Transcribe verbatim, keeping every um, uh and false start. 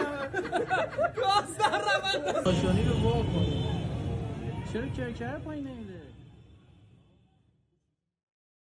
کاستر روند کاشانی رو وا کن. چرا کرکر پایین نمیده؟